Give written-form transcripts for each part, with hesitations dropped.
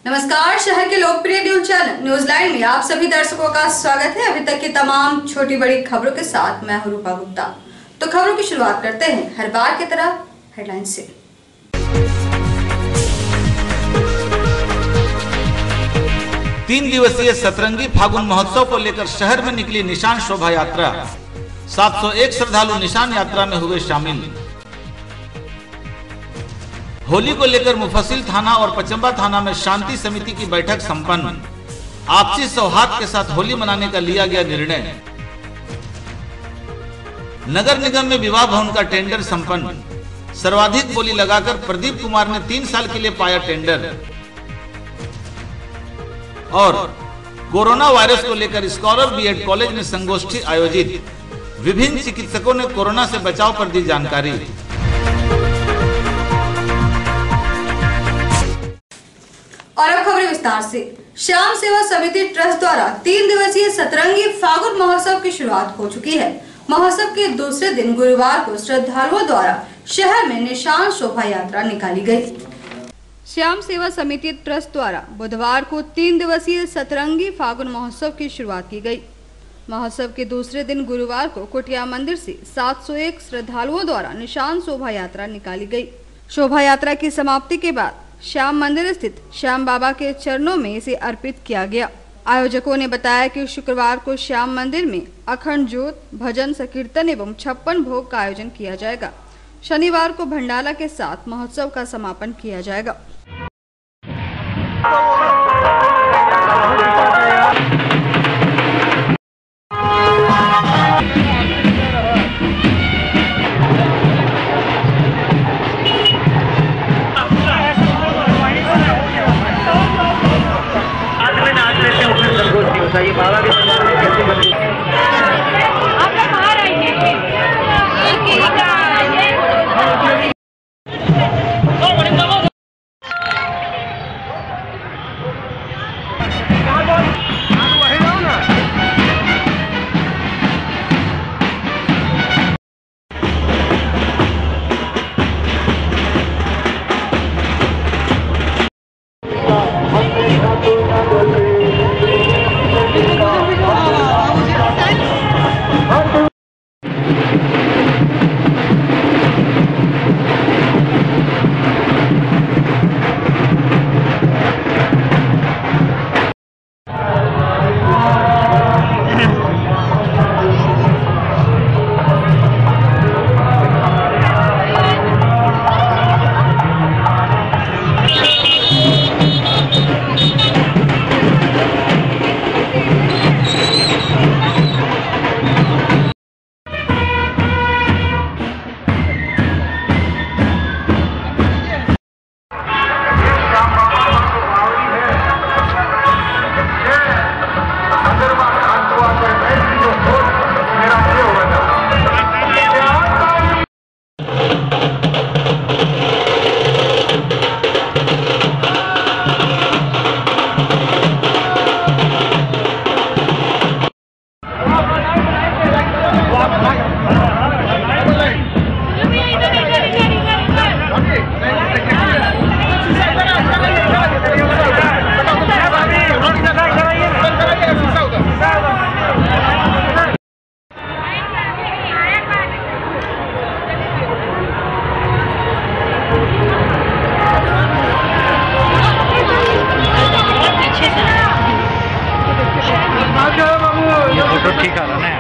नमस्कार, शहर के लोकप्रिय न्यूज चैनल न्यूज़लाइन में आप सभी दर्शकों का स्वागत है। अभी तक की तमाम छोटी बड़ी खबरों के साथ मैं हूं रूपा गुप्ता। तो खबरों की शुरुआत करते हैं हर बार की तरह हेडलाइन से। तीन दिवसीय सतरंगी फागुन महोत्सव को लेकर शहर में निकली निशान शोभा यात्रा। 701 श्रद्धालु निशान यात्रा में हुए शामिल। होली को लेकर मुफस्सिल थाना और पचंबा थाना में शांति समिति की बैठक संपन्न। आपसी सौहार्द के साथ होली मनाने का लिया गया निर्णय। नगर निगम में विवाह भवन का टेंडर संपन्न। सर्वाधिक बोली लगाकर प्रदीप कुमार ने 3 साल के लिए पाया टेंडर। और कोरोना वायरस को लेकर स्कॉलर बीएड कॉलेज में संगोष्ठी आयोजित। विभिन्न चिकित्सकों ने कोरोना से बचाव पर दी जानकारी। और अब खबरें विस्तार से। श्याम सेवा समिति ट्रस्ट द्वारा 3 दिवसीय सतरंगी फागुन महोत्सव की शुरुआत हो चुकी है। महोत्सव के दूसरे दिन गुरुवार को श्रद्धालुओं द्वारा शहर में निशान शोभा यात्रा निकाली गई। श्याम सेवा समिति ट्रस्ट द्वारा बुधवार को 3 दिवसीय सतरंगी फागुन महोत्सव की शुरुआत की गई। महोत्सव के दूसरे दिन गुरुवार को कुटिया मंदिर से 701 श्रद्धालुओं द्वारा निशान शोभा यात्रा निकाली गई। शोभा यात्रा की समाप्ति के बाद श्याम मंदिर स्थित श्याम बाबा के चरणों में इसे अर्पित किया गया। आयोजकों ने बताया कि शुक्रवार को श्याम मंदिर में अखंड ज्योत, भजन, संकीर्तन एवं 56 भोग का आयोजन किया जाएगा। शनिवार को भंडारा के साथ महोत्सव का समापन किया जाएगा। ये बाबा के दरबार में कैसे बंदी आप लोग बाहर आएंगे ठीक आ रहा है।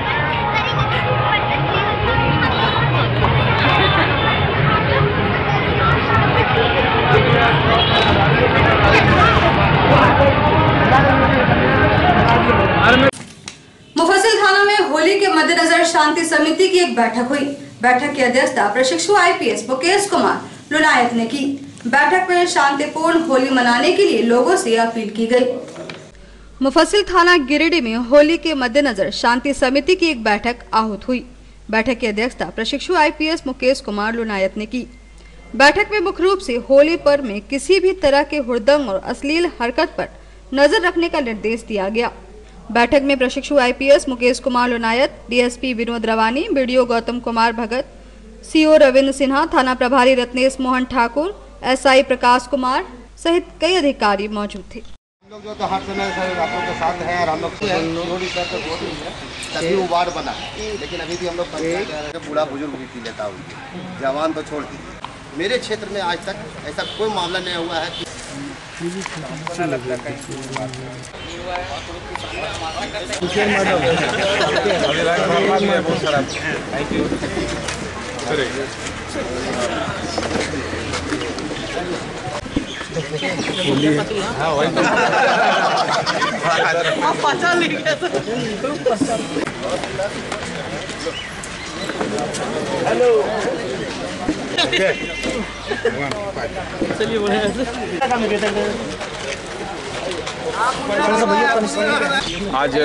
मुफस्सिल थाना में होली के मद्देनजर शांति समिति की एक बैठक हुई। बैठक की अध्यक्षता प्रशिक्षु आईपीएस मुकेश कुमार लुनायत ने की। बैठक में शांतिपूर्ण होली मनाने के लिए लोगों से अपील की गई। मुफस्सिल थाना गिरिडीह में होली के मद्देनजर शांति समिति की एक बैठक आहूत हुई। बैठक की अध्यक्षता प्रशिक्षु आईपीएस मुकेश कुमार लुनायत ने की। बैठक में मुख्य रूप से होली पर्व में किसी भी तरह के हुड़दंग और अश्लील हरकत पर नजर रखने का निर्देश दिया गया। बैठक में प्रशिक्षु IPS Mukesh Kumar Lunayat, DSP Vinod Rawani, BDO Gautam Kumar Bhagat, CO Ravindra Sinha, थाना प्रभारी रत्नेश मोहन ठाकुर, एसआई प्रकाश कुमार, सहित कई अधिकारी मौजूद थे। हम लोग जो तो हर समय सर आप लोग के साथ हैं और हम लोग तभी वो वार्ड बना, लेकिन अभी भी हम लोग बूढ़ा बुजुर्ग भी पी लेता हूँ, जवान तो छोड़ दीजिए। मेरे क्षेत्र में आज तक ऐसा कोई मामला नहीं हुआ है कि हेलो चलिए आज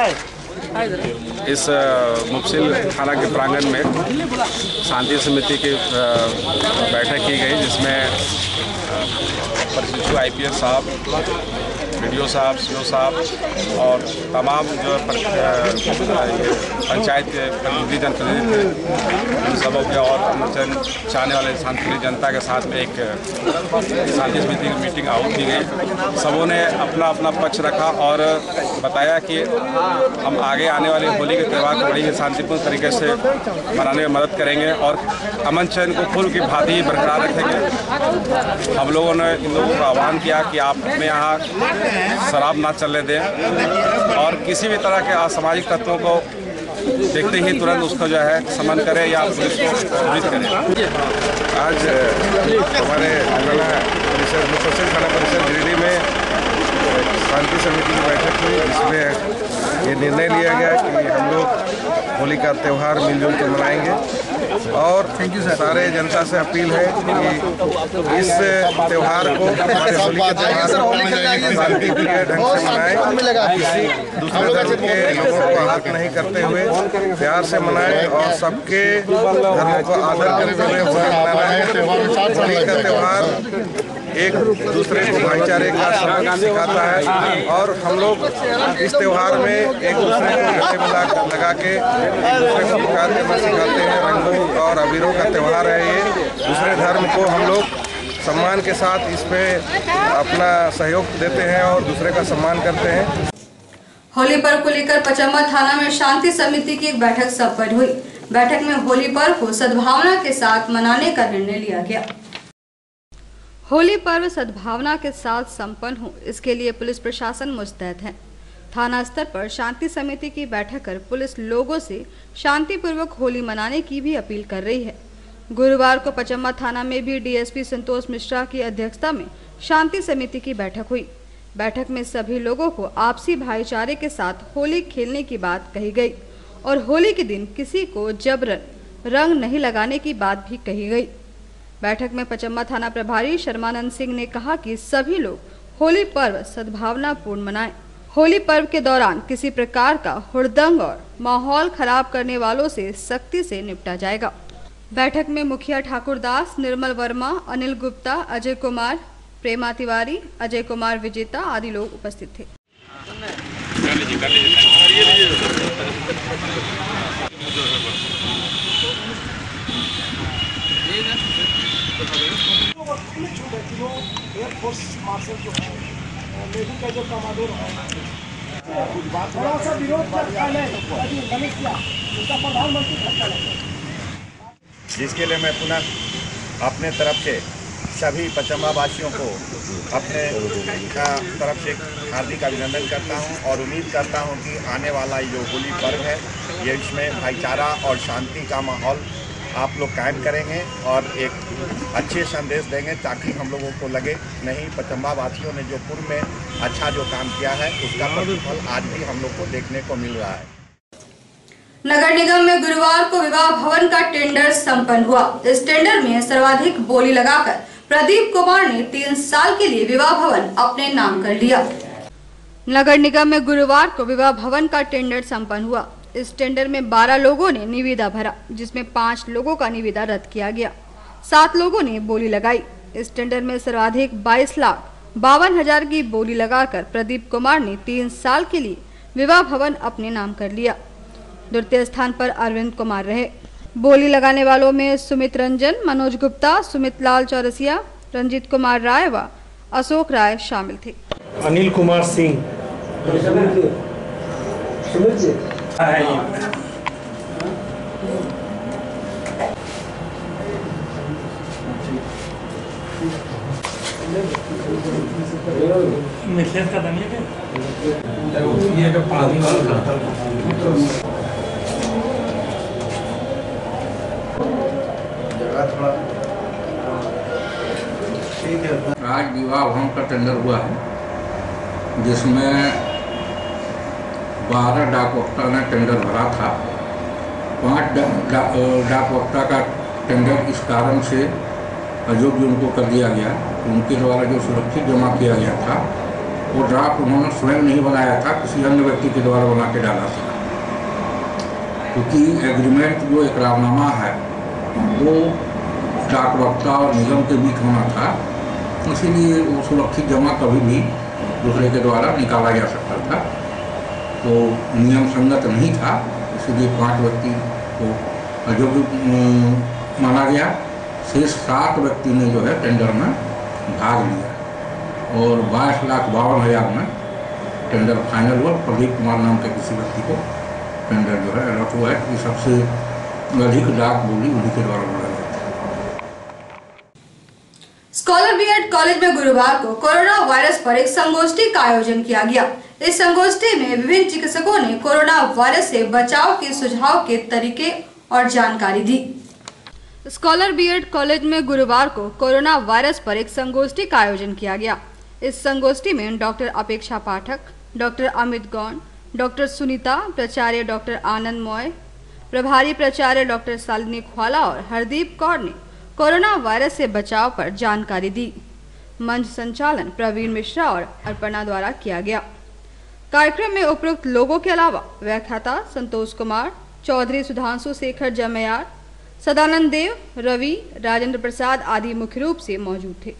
इस मुफसिल थाना के प्रांगण में शांति समिति की बैठक की गई, जिसमें प्रशिक्षु IPS साहब, BDO साहब, CO साहब और तमाम जो पंचायत के प्रतिनिधि जनप्रतिनिधि थे, उन सबों के और चाहने वाले शांतिप्रिय जनता के साथ में एक शांति समिति की मीटिंग आउट की गई। सबों ने अपना अपना पक्ष रखा और बताया कि हम आगे आने वाले होली के त्यौहार को बड़ी ही शांतिपूर्ण तरीके से मनाने में मदद करेंगे और अमन चैन को फूल की भांति बरकरार रखेंगे। हम लोगों ने इन लोगों को आह्वान किया कि आप अपने यहाँ शराब ना चलने दें और किसी भी तरह के असामाजिक तत्वों को देखते ही तुरंत उसको जो है समन करें या पुलिस को सूचित करें। आज हमारे मुफस्सिल थाना परिषद गिरिडीह में शांति समिति की बैठक हुई, जिसमें ये निर्णय लिया गया कि हम लोग होली का त्यौहार मिलजुल कर मनाएंगे और सारे जनता से अपील है कि इस त्यौहार को हमारे होली के त्यौहार शांतिप्रिय ढंग से मनाएं, किसी दूसरे धर्म के लोगों को आहत नहीं करते हुए प्यार से मनाएं और सबके धर्मों को आदर करते हुए होली मनाना है। होली का त्यौहार एक दूसरे को भाईचारे का सबक सिखाता है और हम लोग इस त्यौहार में एक दूसरे को गले मिला लगा के एक दूसरे को प्यार करना सिखाते हैं। रंगों और अबीरों का त्यौहार है ये। दूसरे धर्म को हम लोग सम्मान के साथ इस पे अपना सहयोग देते हैं और दूसरे का सम्मान करते हैं। होली पर्व को लेकर पचम्बा थाना में शांति समिति की एक बैठक संपन्न हुई। बैठक में होली पर्व को सद्भावना के साथ मनाने का निर्णय लिया गया। होली पर्व सद्भावना के साथ संपन्न हो, इसके लिए पुलिस प्रशासन मुस्तैद है। थाना स्तर पर शांति समिति की बैठक कर पुलिस लोगों से शांतिपूर्वक होली मनाने की भी अपील कर रही है। गुरुवार को पचम्बा थाना में भी DSP संतोष मिश्रा की अध्यक्षता में शांति समिति की बैठक हुई। बैठक में सभी लोगों को आपसी भाईचारे के साथ होली खेलने की बात कही गई और होली के दिन किसी को जबरन रंग नहीं लगाने की बात भी कही गई। बैठक में पचम्बा थाना प्रभारी शर्मानंद सिंह ने कहा कि सभी लोग होली पर्व सद्भावनापूर्ण मनाएं। होली पर्व के दौरान किसी प्रकार का हुड़दंग और माहौल खराब करने वालों से सख्ती से निपटा जाएगा। बैठक में मुखिया ठाकुर दास, निर्मल वर्मा, अनिल गुप्ता, अजय कुमार, प्रेमा तिवारी, अजय कुमार विजेता आदि लोग उपस्थित थे। एयरफोर्स मार्शल जो है, नेवी का जो कमांडर है, थोड़ा सा विरोध किया, उनका प्रधानमंत्री खर्चा लगा, जिसके लिए मैं पुनः अपने तरफ से सभी पचम्बा वासियों को अपने तरफ से हार्दिक अभिनंदन करता हूं और उम्मीद करता हूं कि आने वाला जो होली पर्व है, ये इसमें भाईचारा और शांति का माहौल आप लोग कायम करेंगे और एक अच्छे संदेश देंगे, ताकि हम लोगों को लगे नहीं, पचम्बा वासियों ने जो पूर्व में अच्छा जो काम किया है उसका प्रतिफल आज भी हम लोग को देखने को मिल रहा है। नगर निगम में गुरुवार को विवाह भवन का टेंडर संपन्न हुआ। इस टेंडर में सर्वाधिक बोली लगाकर प्रदीप कुमार ने 3 साल के लिए विवाह भवन अपने नाम कर लिया। नगर निगम में गुरुवार को विवाह भवन का टेंडर संपन्न हुआ। इस टेंडर में 12 लोगों ने निविदा भरा, जिसमें 5 लोगों का निविदा रद्द किया गया। 7 लोगों ने बोली लगाई। इस टेंडर में सर्वाधिक 22,52,000 की बोली लगाकर प्रदीप कुमार ने 3 साल के लिए विवाह भवन अपने नाम कर लिया। द्वितीय स्थान पर अरविंद कुमार रहे। बोली लगाने वालों में सुमित रंजन, मनोज गुप्ता, सुमित लाल चौरसिया, रंजीत कुमार राय व अशोक राय शामिल थे। अनिल कुमार सिंह, मिथिलेश का धनिया ये जो पानी आज विवाह भवन का टेंडर हुआ है, जिसमें 12 डाक वक्ता ने टेंडर भरा था। 5 डाक वक्ता का टेंडर इस कारण से अयोग्य उनको कर दिया गया। उनके द्वारा जो सुरक्षित जमा किया गया था वो ड्राफ्ट उन्होंने स्वयं नहीं बनाया था, किसी अन्य व्यक्ति के द्वारा बना के डाला था। क्योंकि एग्रीमेंट जो इकरारनामा है वो डाक वक्ता और निगम के बीच होना था, इसीलिए वो सुरक्षित जमा कभी भी दूसरे के द्वारा निकाला जा सकता था, तो नियम संगत नहीं था। इसलिए 5 व्यक्ति को अयोग्य माना गया। शेष 7 व्यक्ति ने जो है टेंडर में भाग लिया और 22,52,000 में टेंडर फाइनल हुआ। प्रदीप कुमार नाम के किसी व्यक्ति को टेंडर जो है अलॉट हुआ है कि सबसे अधिक डाक बोली उन्हीं के द्वारा बोला गया। स्कॉलर बीएड कॉलेज में गुरुवार को कोरोना वायरस पर एक संगोष्ठी का आयोजन किया गया। इस संगोष्ठी में विभिन्न चिकित्सकों ने कोरोना वायरस से बचाव के सुझाव के तरीके और जानकारी दी। स्कॉलर बीएड कॉलेज में गुरुवार को कोरोना वायरस पर एक संगोष्ठी का आयोजन किया गया। इस संगोष्ठी में doctor Apeksha Pathak, doctor Amit Gaur, doctor Sunita, प्राचार्य डॉक्टर आनंद मॉय, प्रभारी प्राचार्य डॉक्टर शालिनी ख्वाला और हरदीप कौर ने कोरोना वायरस से बचाव पर जानकारी दी। मंच संचालन प्रवीण मिश्रा और अर्पणा द्वारा किया गया। कार्यक्रम में उपरोक्त लोगों के अलावा व्याख्याता संतोष कुमार, चौधरी सुधांशु शेखर जमयार, सदानंद देव, रवि, राजेंद्र प्रसाद आदि मुख्य रूप से मौजूद थे।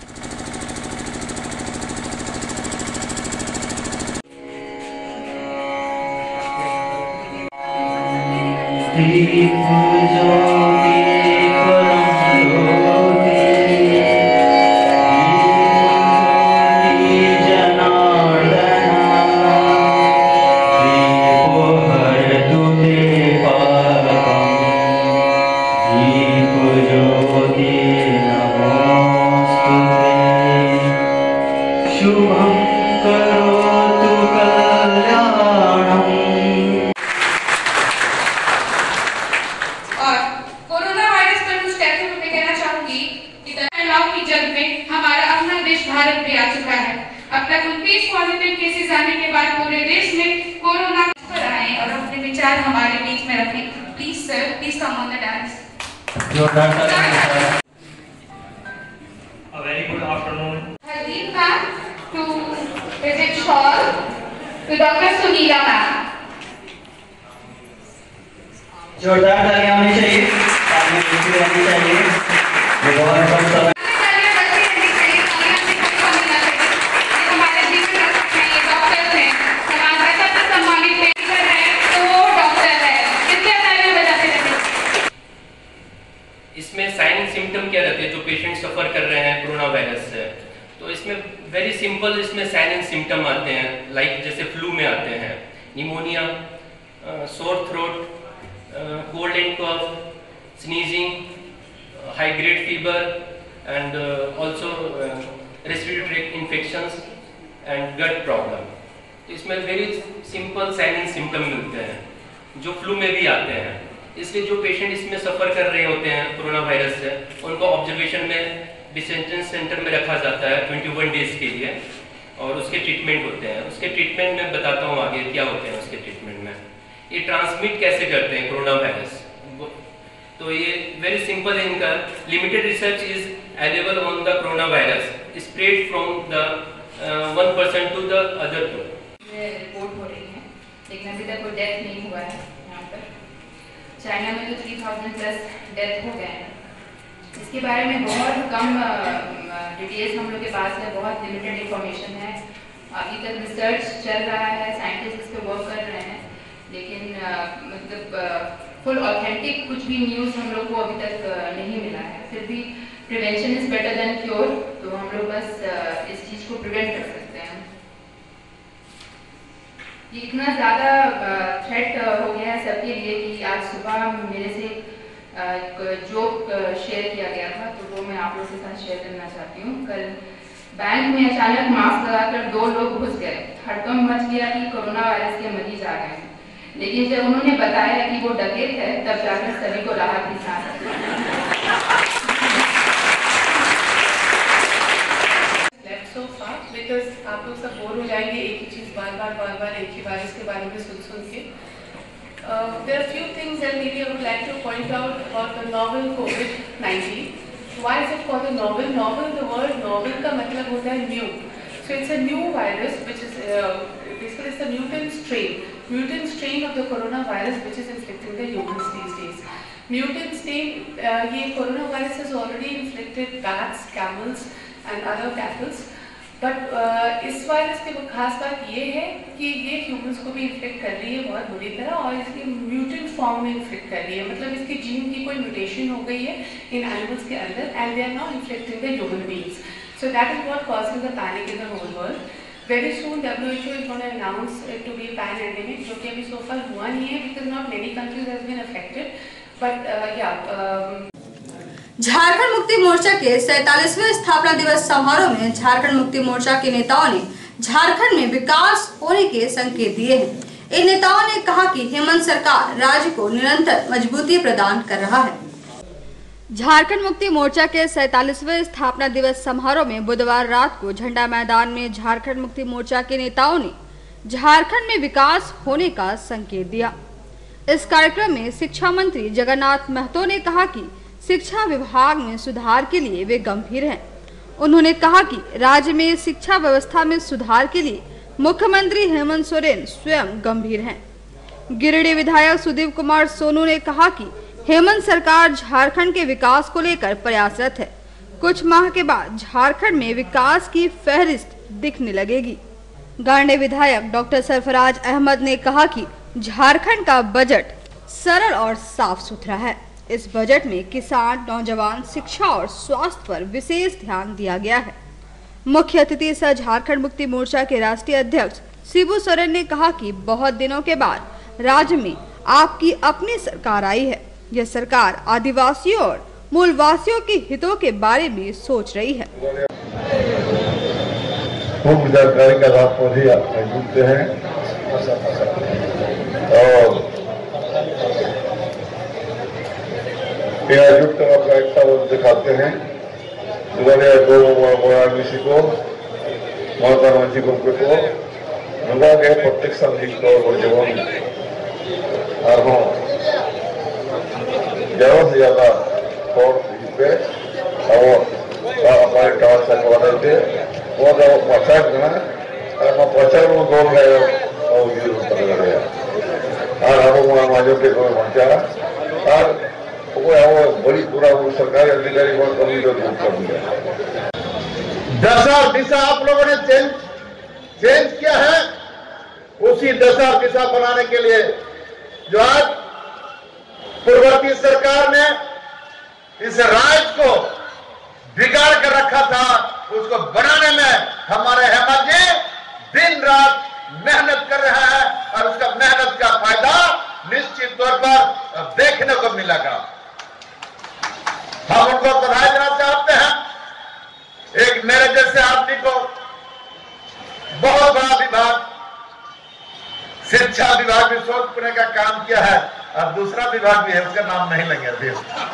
जोरदार तालियां होनी चाहिए, इसमें साइन सिम्टम क्या रहते हैं जो पेशेंट सफर कर रहे हैं कोरोना वायरस से? तो इसमें वेरी सिंपल इसमें साइन एंड सिम्टम आते हैं, लाइक जैसे फ्लू में आते हैं, pneumonia, sore throat, cold and cough, sneezing, high grade fever, and also respiratory tract infections and gut problem. तो इसमें very simple sign and symptom मिलते हैं जो फ्लू में भी आते हैं। इसलिए जो पेशेंट इसमें सफर कर रहे होते हैं कोरोना वायरस से, उनको ऑब्जर्वेशन में डिसेंटेंस सेंटर में रखा जाता है 21 डेज के लिए, और उसके ट्रीटमेंट होते हैं। उसके ट्रीटमेंट में बताता हूँ आगे क्या होते हैं उसके ट्रीटमेंट में। ये ट्रांसमिट कैसे करते हैं कोरोना वायरस, तो ये वेरी सिंपल है इनका। Limited research is available on the corona virus spread from the 1% to the other two. Report हो रही है, लेकिन अभी तक कोई डेथ नहीं हुआ है यहाँ पर। चाइना में तो 3000 प्लस डेथ हो गए हैं। इसके बारे में बहुत कम डिटेल्स हम लोग के पास है, बहुत लिमिटेड इंफॉर्मेशन है। अभी तक रिसर्च चल रहा है, साइंटिस्ट इस पे वर्क कर रहे हैं, लेकिन मतलब फुल ऑथेंटिक कुछ भी न्यूज़ हम लोग को अभी तक नहीं मिला है। फिर भी prevention is better than cure, तो हम लोग बस इस चीज को प्रिवेंट कर सकते हैं। ये इतना ज़्यादा थ्रेट हो गया है सबके लिए कि आज सुबह मेरे से जोक शेयर किया गया था, तो वो मैं आप लोगों के साथ शेयर करना चाहती हूँ। कल बैंक में अचानक मास्क लगाकर 2 लोग घुस गए, हड़कंप मच गया कि कोरोना वायरस के मरीज आ गए हैं, लेकिन जब उन्होंने बताया कि वो डकैत है तब जाकर सभी को राहत की सांस बिकॉज आप लोग सब बोर हो जाएंगे एक ही चीज़ बार बार एक ही वायरस के बारे में सुन के। There are few things that maybe I would like to point out about the novel COVID-19. Why is it called a novel? Novel, the word novel का मतलब होता है new. So it's a new virus which is basically it's the mutant strain of the coronavirus which is inflicting the humans these days. Mutant strain, ये coronavirus has already inflicted bats, camels and other cattle. But इस virus की खास बात ये है कि ये humans को भी इन्फेक्ट कर रही है बहुत बुरी तरह, और इसकी म्यूटेंट फॉर्म में इन्फेक्ट कर रही है, मतलब इसकी जीन की कोई म्यूटेशन हो गई है इन एनिमल्स के अंदर and they are not infecting the human beings. So that is what causing the panic in the whole world. Very soon WHO is gonna announce it to be pandemic, जो कि अभी so far हुआ नहीं है because not many countries has been affected, but Jharkhand Mukti Morcha के 47वें स्थापना दिवस समारोह में झारखंड मुक्ति मोर्चा के नेताओं ने झारखंड में विकास होने के संकेत दिए हैं। इन नेताओं ने कहा कि हेमंत सरकार राज्य को निरंतर मजबूती प्रदान कर रहा है। झारखंड मुक्ति मोर्चा के 47वें स्थापना दिवस समारोह में बुधवार रात को झंडा मैदान में झारखंड मुक्ति मोर्चा के नेताओं ने झारखंड में विकास होने का संकेत दिया। इस कार्यक्रम में शिक्षा मंत्री जगन्नाथ महतो ने कहा कि शिक्षा विभाग में सुधार के लिए वे गंभीर हैं। उन्होंने कहा कि राज्य में शिक्षा व्यवस्था में सुधार के लिए मुख्यमंत्री हेमंत सोरेन स्वयं गंभीर हैं। गिरिडीह विधायक सुदीप कुमार सोनू ने कहा कि हेमंत सरकार झारखंड के विकास को लेकर प्रयासरत है। कुछ माह के बाद झारखंड में विकास की फहरिस्त दिखने लगेगी। गांडे विधायक डॉक्टर सरफराज अहमद ने कहा कि झारखंड का बजट सरल और साफ सुथरा है। इस बजट में किसान, नौजवान, शिक्षा और स्वास्थ्य पर विशेष ध्यान दिया गया है। मुख्य अतिथि सह झारखंड मुक्ति मोर्चा के राष्ट्रीय अध्यक्ष शिबू सोरेन ने कहा कि बहुत दिनों के बाद राज्य में आपकी अपनी सरकार आई है। यह सरकार आदिवासियों और मूलवासियों के हितों के बारे में सोच रही है। खूब जानकारी का लाभ भी जुड़ते हैं और युक्त अपना एकता दिखाते हैं। उन्होंने दो मोरानिशी को ममता मांझी को नुगागे प्रत्येक संगीत को जीवन और ज्यादा से ज्यादा और पे हमारे टावर से बनाते वो प्रचार करना प्रचार में गोल गए और यूज कर रहे हैं और हम मांझों के पहुंचा और बड़ी पूरा वो सरकारी अधिकारी बहुत कमी को दूर कर दिया। दशा दिशा आप लोगों ने चेंज किया है, उसी दशा दिशा बनाने के लिए जो आज पूर्ववर्ती सरकार ने इस राज्य को बिगाड़ कर रखा था, उसको बनाने में हमारे हेमंत जी दिन रात मेहनत कर रहे हैं और उसका मेहनत का फायदा निश्चित तौर पर देखने को मिलेगा। हम उनको बधाई देना चाहते हैं। एक मेरे जैसे आदमी को बहुत बड़ा विभाग शिक्षा विभाग भी सोचने का काम किया है और दूसरा विभाग भी है, उसका नाम नहीं लेंगे अभी।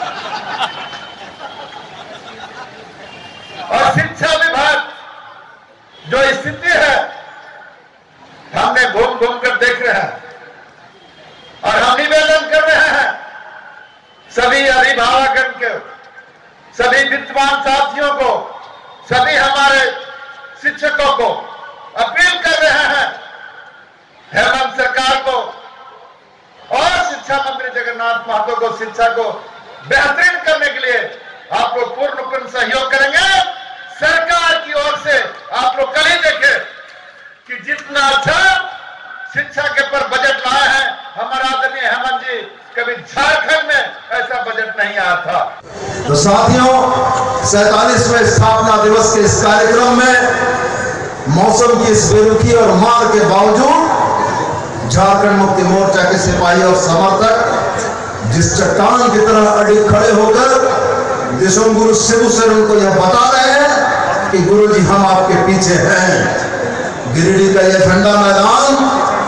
और शिक्षा विभाग जो स्थिति है हमने घूम घूम कर देख रहे हैं और हम निवेदन कर रहे हैं सभी अभिभावकों के, सभी विद्वान साथियों को, सभी हमारे शिक्षकों को अपील कर रहे हैं हेमंत सरकार को और शिक्षा मंत्री जगन्नाथ महतो को शिक्षा को बेहतरीन करने के लिए आप लोग पूर्ण सहयोग करेंगे। सरकार की ओर से आप लोग कल ही देखे कि जितना अच्छा शिक्षा के पर बजट लाए हैं हमारा आदरणीय हेमंत जी, कभी झारखंड में ऐसा बजट नहीं आया था। तो साथियों, 47वें स्थापना दिवस के इस कार्यक्रम में मौसम की इस बेरुखी और मार के बावजूद झारखंड मुक्ति मोर्चा के सिपाही और समर्थक जिस चट्टान की तरह अड़े खड़े होकर देशों गुरु शिव सर उनको यह बता रहे हैं कि गुरु जी हम आपके पीछे हैं। गिरिडीह का यह ठंडा मैदान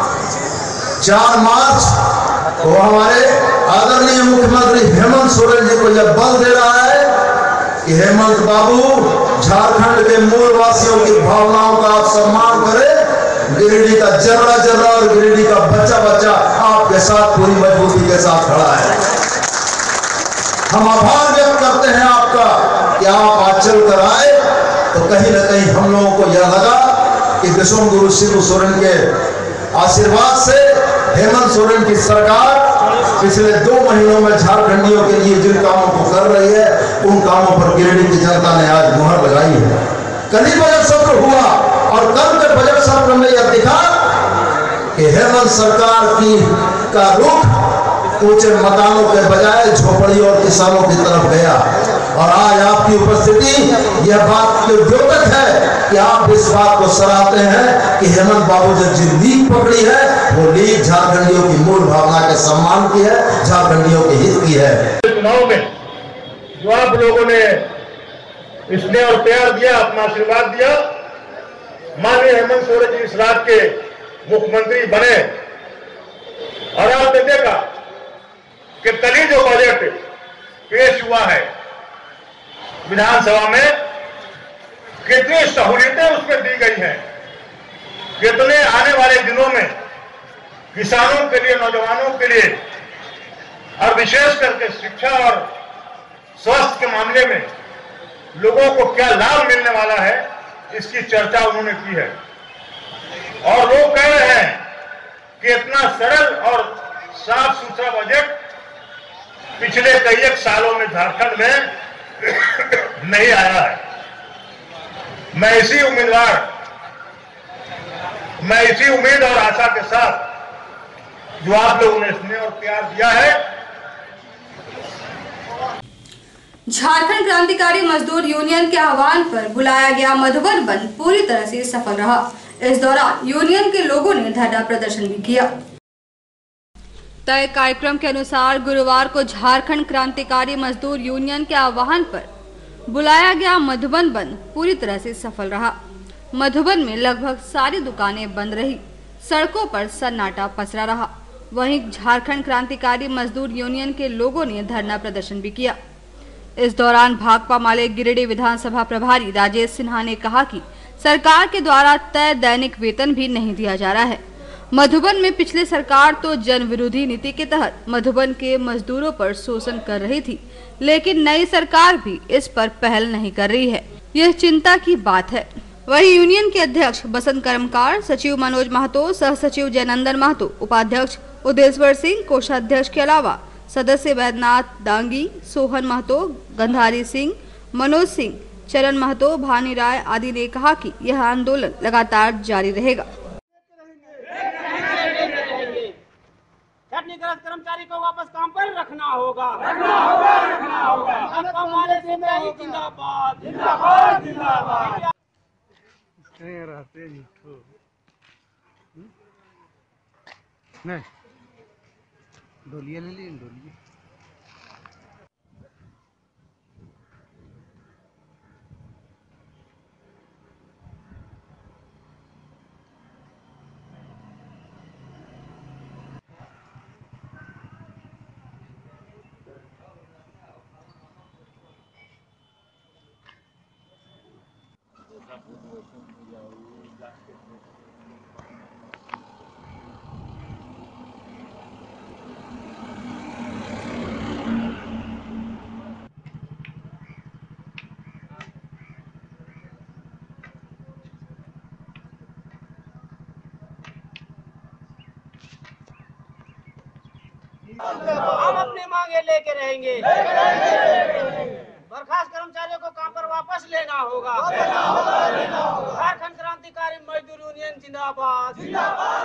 4 मार्च को हमारे आदरणीय मुख्यमंत्री हेमंत सोरेन जी को यह बल दे रहा है कि हेमंत बाबू, झारखंड के मूल वासियों की भावनाओं का आप सम्मान करें। गिरिडीह का जर्रा जर्रा और गिरिडीह का बच्चा बच्चा आपके साथ पूरी मजबूती के साथ खड़ा है। हम आभार व्यक्त करते हैं आपका कि आप आज चल कर आए, तो कहीं ना कहीं हम लोगों को यह लगा कि विश्व गुरु शिव सोरेन के आशीर्वाद से हेमंत सोरेन की सरकार पिछले 2 महीनों में झारखंडियों के लिए जिन कामों को कर रही है, उन कामों पर गिरिडीह की जनता ने आज मुहर लगाई है। कल ही बजट सत्र हुआ और कल के बजट सत्र में यह दिखा कि हेमंत सरकार का रुख ऊंचे मकानों के बजाय झोपड़ी और किसानों की तरफ गया। और आज आपकी उपस्थिति यह बात की द्योतक है कि आप इस बात को सराहते हैं कि हेमंत बाबू ने जो लीग पकड़ी है, वो लीग झारखंडियों की मूल भावना के सम्मान की है, झारखंडियों के हित की है। चुनाव में जो आप लोगों ने स्नेह और प्यार दिया, अपना आशीर्वाद दिया, माननीय हेमंत सोरेन जी इस राज्य के मुख्यमंत्री बने और आपने देखा कि कल ही जो बजट पेश हुआ है विधानसभा में, कितनी सहूलियतें उसमें दी गई हैं, कितने आने वाले दिनों में किसानों के लिए, नौजवानों के लिए और विशेष करके शिक्षा और स्वास्थ्य के मामले में लोगों को क्या लाभ मिलने वाला है, इसकी चर्चा उन्होंने की है। और लोग कह रहे हैं कि इतना सरल और साफ सुथरा बजट पिछले कई एक सालों में झारखंड में नहीं आया है। मैं इसी उम्मीद और आशा के साथ जो आप लोगों ने स्नेह और प्यार दिया है। झारखंड क्रांतिकारी मजदूर यूनियन के आह्वान पर बुलाया गया मधुबन बंद पूरी तरह से सफल रहा। इस दौरान यूनियन के लोगों ने धरना प्रदर्शन भी किया। तय कार्यक्रम के अनुसार गुरुवार को झारखंड क्रांतिकारी मजदूर यूनियन के आह्वान पर बुलाया गया मधुबन बंद पूरी तरह से सफल रहा। मधुबन में लगभग सारी दुकानें बंद रही, सड़कों पर सन्नाटा पसरा रहा। वहीं झारखंड क्रांतिकारी मजदूर यूनियन के लोगों ने धरना प्रदर्शन भी किया। इस दौरान भाकपा माले गिरिडीह विधानसभा प्रभारी राजेश सिन्हा ने कहा कि सरकार के द्वारा तय दैनिक वेतन भी नहीं दिया जा रहा है। मधुबन में पिछले सरकार तो जन विरोधी नीति के तहत मधुबन के मजदूरों पर शोषण कर रही थी, लेकिन नई सरकार भी इस पर पहल नहीं कर रही है। यह चिंता की बात है। वहीं यूनियन के अध्यक्ष बसंत कर्मकार, सचिव मनोज महतो, सह सचिव जयनंदन महतो, उपाध्यक्ष उदेश्वर सिंह, कोषाध्यक्ष के अलावा सदस्य वैद्यनाथ दांगी, सोहन महतो, गंधारी सिंह, मनोज सिंह, चरण महतो, भानी राय आदि ने कहा कि यह आंदोलन लगातार जारी रहेगा। कर्मचारी को वापस काम पर रखना होगा। नहीं डोलिया ले ली, डोलिया हम अपनी मांगे लेके रहेंगे। बर्खास्त कर्मचारियों को काम पर वापस लेना होगा। झारखंड क्रांतिकारी मजदूर यूनियन जिंदाबाद।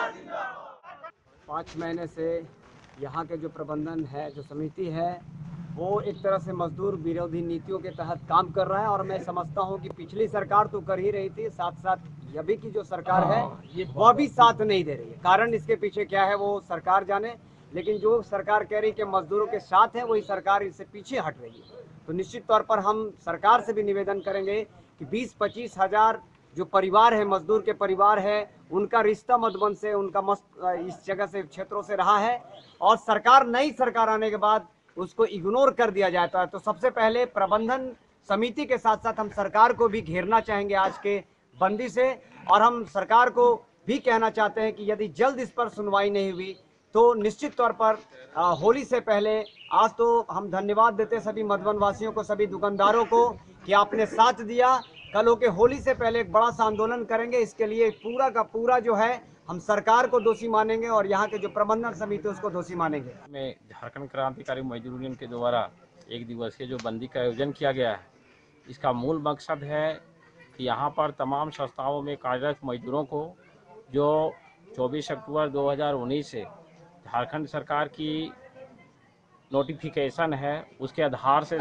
5 महीने से यहाँ के जो प्रबंधन है, जो समिति है, वो एक तरह से मजदूर विरोधी नीतियों के तहत काम कर रहा है। और मैं समझता हूं कि पिछली सरकार तो कर ही रही थी, साथ साथ अभी की जो सरकार है वह भी साथ नहीं दे रही है। कारण इसके पीछे क्या है वो सरकार जाने, लेकिन जो सरकार कह रही है कि मजदूरों के साथ है, वही सरकार इससे पीछे हट रही है। तो निश्चित तौर पर हम सरकार से भी निवेदन करेंगे कि 20-25 हजार जो परिवार है, मजदूर के परिवार है, उनका रिश्ता मधुबन से, उनका इस जगह से, क्षेत्रों से रहा है, और सरकार, नई सरकार आने के बाद उसको इग्नोर कर दिया जाता है। तो सबसे पहले प्रबंधन समिति के साथ साथ हम सरकार को भी घेरना चाहेंगे आज के बंदी से, और हम सरकार को भी कहना चाहते हैं कि यदि जल्द इस पर सुनवाई नहीं हुई तो निश्चित तौर पर होली से पहले, आज तो हम धन्यवाद देते सभी मधुबन वासियों को, सभी दुकानदारों को कि आपने साथ दिया। कल होके होली से पहले एक बड़ा सा आंदोलन करेंगे। इसके लिए पूरा का पूरा जो है हम सरकार को दोषी मानेंगे और यहाँ के जो प्रबंधन समिति उसको दोषी मानेंगे। में झारखंड क्रांतिकारी मजदूर यूनियन के द्वारा एक दिवसीय जो बंदी का आयोजन किया गया है, इसका मूल मकसद है कि यहाँ पर तमाम संस्थाओं में कार्यरत मजदूरों को जो 24 अक्टूबर 2019 से झारखंड सरकार की नोटिफिकेशन है, उसके आधार से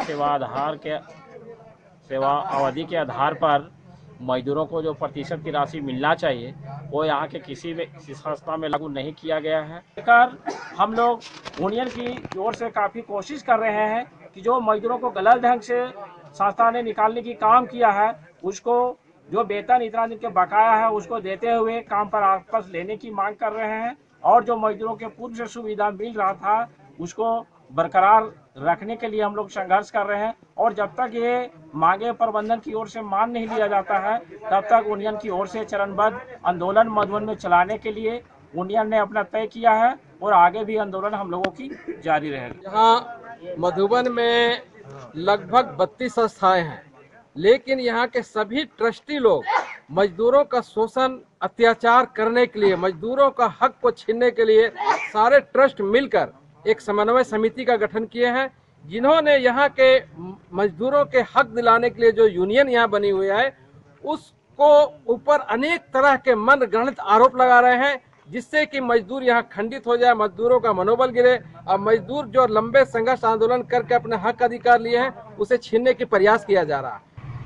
सेवा अवधि के आधार पर मजदूरों को जो प्रतिशत की राशि मिलना चाहिए वो यहाँ के किसी भी संस्था में लागू नहीं किया गया है। हम लोग यूनियन की ओर से काफ़ी कोशिश कर रहे हैं कि जो मजदूरों को गलत ढंग से संस्था ने निकालने की काम किया है, उसको जो वेतन इतना दिन के बकाया है उसको देते हुए काम पर वापस लेने की मांग कर रहे हैं, और जो मजदूरों के पूर्व से सुविधा मिल रहा था उसको बरकरार रखने के लिए हम लोग संघर्ष कर रहे हैं। और जब तक ये मांगे प्रबंधन की ओर से मान नहीं लिया जाता है, तब तक यूनियन की ओर से चरणबद्ध आंदोलन मधुबन में चलाने के लिए यूनियन ने अपना तय किया है, और आगे भी आंदोलन हम लोगों की जारी रहेगा। यहाँ मधुबन में लगभग 32 संस्थाएं हैं, लेकिन यहाँ के सभी ट्रस्टी लोग मजदूरों का शोषण, अत्याचार करने के लिए, मजदूरों का हक को छीनने के लिए सारे ट्रस्ट मिलकर एक समन्वय समिति का गठन किए हैं, जिन्होंने यहाँ के मजदूरों के हक दिलाने के लिए जो यूनियन यहाँ बनी हुई है उसको ऊपर अनेक तरह के मनगढ़ंत आरोप लगा रहे हैं, जिससे कि मजदूर यहाँ खंडित हो जाए, मजदूरों का मनोबल गिरे, और मजदूर जो लंबे संघर्ष आंदोलन करके अपने हक अधिकार लिए हैं उसे छीनने की प्रयास किया जा रहा है।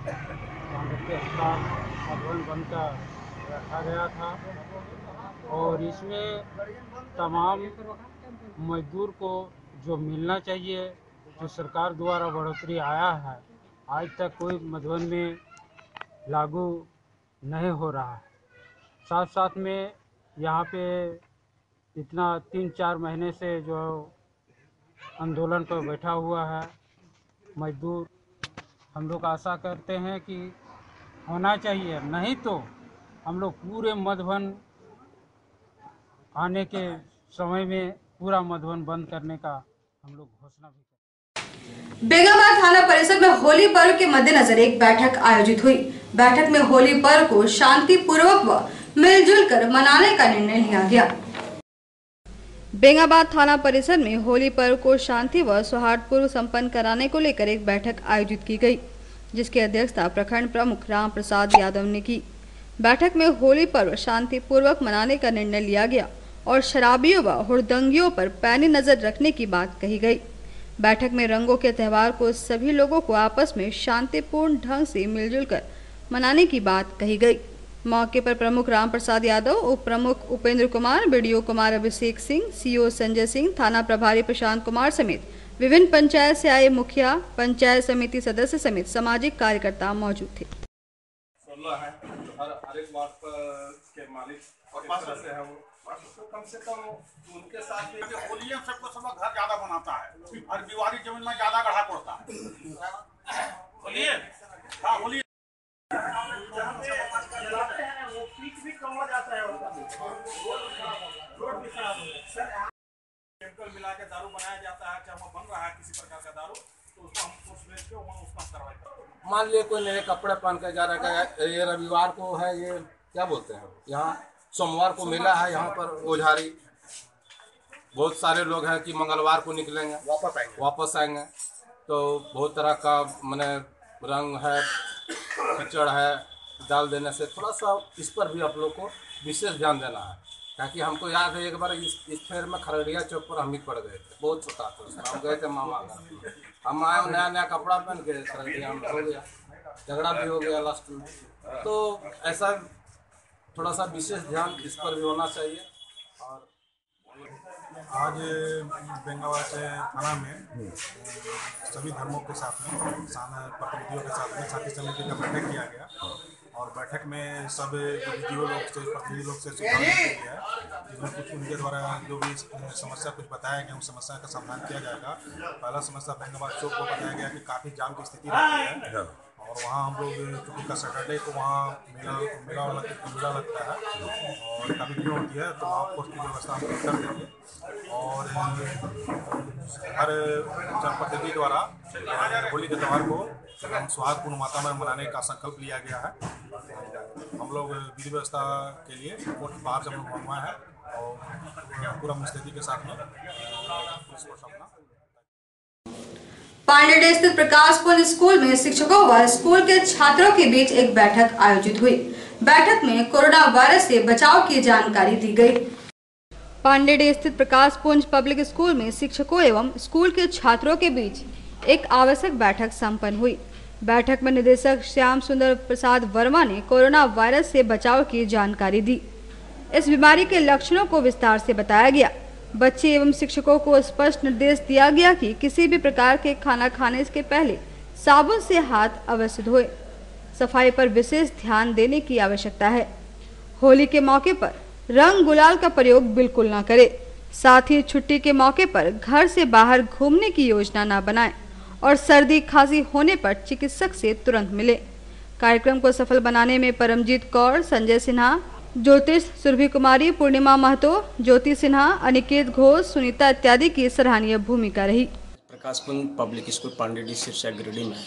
बनकर रखा गया था और इसमें तमाम मजदूर को जो मिलना चाहिए, जो सरकार द्वारा बढ़ोतरी आया है, आज तक कोई मधुबन में लागू नहीं हो रहा है। साथ साथ में यहाँ पे इतना 3-4 महीने से जो आंदोलन पर बैठा हुआ है मजदूर, हम लोग आशा करते हैं कि होना चाहिए, नहीं तो हम लोग पूरे मधुबन आने के समय में पूरा मधुबन बंद करने का हम लोग घोषणा भी करें। बेगाबाद थाना परिसर में होली पर्व के मद्देनजर एक बैठक आयोजित हुई। बैठक में होली पर्व को शांति पूर्वक व मिलजुल कर मनाने का निर्णय लिया गया। बेगाबाद थाना परिसर में होली पर्व को शांति व सौहार्दपूर्व संपन्न कराने को लेकर एक बैठक आयोजित की गई, जिसकी अध्यक्षता प्रखंड प्रमुख राम प्रसाद यादव ने की। बैठक में होली पर्व शांति पूर्वक मनाने का निर्णय लिया गया और शराबियों व हुड़दंगियों पर पैनी नजर रखने की बात कही गई। बैठक में रंगों के त्यौहार को सभी लोगों को आपस में शांतिपूर्ण ढंग से मिलजुल कर मनाने की बात कही गई। मौके पर प्रमुख राम प्रसाद यादव, उप प्रमुख उपेंद्र कुमार, बीडीओ कुमार अभिषेक सिंह, सीओ संजय सिंह, थाना प्रभारी प्रशांत कुमार समेत विभिन्न पंचायत से आए मुखिया, पंचायत समिति सदस्य समेत सामाजिक कार्यकर्ता मौजूद थे। 16 है, हर एक वार्ड के मालिक और पास से है वो, तो कम से कम उनके साथ में होली में सबको सब घर ज्यादा बनाता है और दिवाली जमीन में ज्यादा गढ़ा पड़ता है। होली हाँ होली केमिकल मिला के दारू बनाया जाता है, चाहे वो बन रहा है किसी प्रकार का दारू, तो उसको हम सोच लेते हैं, उसका कार्रवाई करते हैं। मान लिया कोई नए कपड़े पहन के जा रहा है, ये रविवार को है, ये क्या बोलते हैं यहाँ, सोमवार को मेला है यहाँ पर ओझारी, बहुत सारे लोग हैं कि मंगलवार को निकलेंगे, वापस आएंगे। तो बहुत तरह का माने रंग है, कीचड़ है, डाल देने से थोड़ा सा इस पर भी आप लोग को विशेष ध्यान देना ताकि हमको याद है एक बार इस फेर में खरड़िया चौक पर हम ही पड़ गए थे, बहुत छोटा था, हम गए थे मामा घर, हम आए नया नया कपड़ा पहन के खरड़िया में हो गया, झगड़ा भी हो गया लास्ट में। तो ऐसा थोड़ा सा विशेष ध्यान इस पर भी होना चाहिए। और आज बेंगावा से थाना में सभी धर्मों के साथ में प्रतिनिधियों के साथ में साथी समिति का बैठक किया गया और बैठक में सब विधियों लोग से प्रतिनिधि लोग से सुझाव दिया गया है, जिसमें कुछ उनके द्वारा जो भी समस्या कुछ बताया गया उस समस्या का समाधान किया जाएगा। पहला समस्या बेंगावा चौक को बताया गया कि काफ़ी जाम की स्थिति रहती है और वहाँ हम लोग क्योंकि का सैटरडे को वहाँ मेला लगता है और काफ़ी भीड़ होती है, तो वहाँ पोस्ट की व्यवस्था हम कर देंगे। और हर जनप्रतिनिधि द्वारा होली के त्यौहार को सुहागपूर्ण वातावरण मनाने का संकल्प लिया गया है। हम लोग विधि व्यवस्था के लिए पोस्ट बाहर से हम लोग मंगवाए हैं और पूरा मुस्तैदी के साथ में पुलिस को सौंपना। पांडेय स्थित प्रकाशपुर स्कूल में शिक्षकों व स्कूल के छात्रों के बीच एक बैठक आयोजित हुई। बैठक में कोरोना वायरस से बचाव की जानकारी दी गई। पांडेय स्थित प्रकाशपुंज पब्लिक स्कूल में शिक्षकों एवं स्कूल के छात्रों के बीच एक आवश्यक बैठक संपन्न हुई। बैठक में निदेशक श्याम सुंदर प्रसाद वर्मा ने कोरोना वायरस से बचाव की जानकारी दी। इस बीमारी के लक्षणों को विस्तार से बताया गया। बच्चे एवं शिक्षकों को स्पष्ट निर्देश दिया गया कि किसी भी प्रकार के खाना खाने के पहले साबुन से हाथ अवश्य धोएं। सफाई पर विशेष ध्यान देने की आवश्यकता है। होली के मौके पर रंग गुलाल का प्रयोग बिल्कुल न करें। साथ ही छुट्टी के मौके पर घर से बाहर घूमने की योजना न बनाएं और सर्दी खांसी होने पर चिकित्सक से तुरंत मिले। कार्यक्रम को सफल बनाने में परमजीत कौर, संजय सिन्हा, ज्योतिष सुरभि कुमारी, पूर्णिमा महतो, ज्योति सिन्हा, अनिकेत घोष, सुनीता इत्यादि की सराहनीय भूमिका रही। प्रकाशपुंज पब्लिक स्कूल पांडेय शीर्षक गिरिडीह में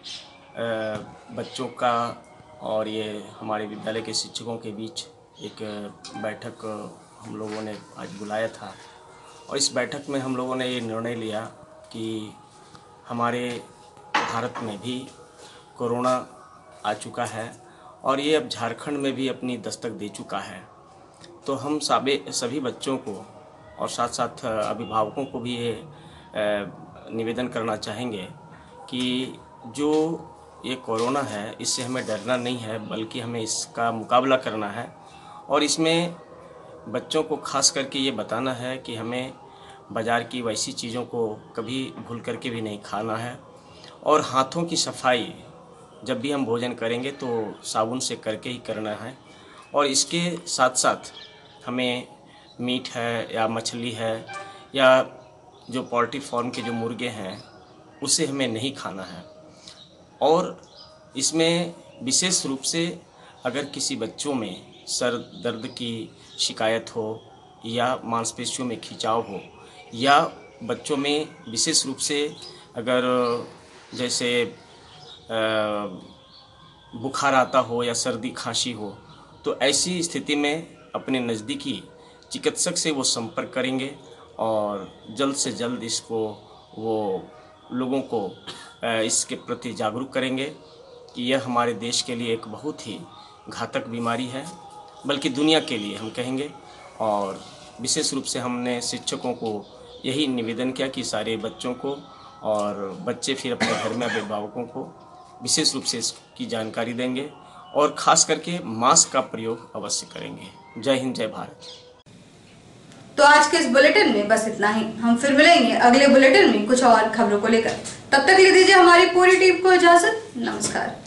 बच्चों का और ये हमारे विद्यालय के शिक्षकों के बीच एक बैठक हम लोगों ने आज बुलाया था और इस बैठक में हम लोगों ने ये निर्णय लिया कि हमारे भारत में भी कोरोना आ चुका है और ये अब झारखंड में भी अपनी दस्तक दे चुका है। तो हम सभी बच्चों को और साथ साथ अभिभावकों को भी ये निवेदन करना चाहेंगे कि जो ये कोरोना है इससे हमें डरना नहीं है, बल्कि हमें इसका मुकाबला करना है। और इसमें बच्चों को खास करके ये बताना है कि हमें बाज़ार की वैसी चीज़ों को कभी भूल करके भी नहीं खाना है और हाथों की सफाई जब भी हम भोजन करेंगे तो साबुन से करके ही करना है। और इसके साथ साथ हमें मीट है या मछली है या जो पोल्ट्री फार्म के जो मुर्गे हैं उसे हमें नहीं खाना है। और इसमें विशेष रूप से अगर किसी बच्चों में सर दर्द की शिकायत हो या मांसपेशियों में खिंचाव हो या बच्चों में विशेष रूप से अगर जैसे बुखार आता हो या सर्दी खांसी हो, तो ऐसी स्थिति में अपने नज़दीकी चिकित्सक से वो संपर्क करेंगे और जल्द से जल्द इसको वो लोगों को इसके प्रति जागरूक करेंगे कि यह हमारे देश के लिए एक बहुत ही घातक बीमारी है, बल्कि दुनिया के लिए हम कहेंगे। और विशेष रूप से हमने शिक्षकों को यही निवेदन किया कि सारे बच्चों को और बच्चे फिर अपने घर में अभिभावकों को विशेष रूप से इसकी जानकारी देंगे और ख़ास करके मास्क का प्रयोग अवश्य करेंगे। जय हिंद, जय भारत। तो आज के इस बुलेटिन में बस इतना ही। हम फिर मिलेंगे अगले बुलेटिन में कुछ और खबरों को लेकर। तब तक ले दीजिए हमारी पूरी टीम को इजाजत। नमस्कार।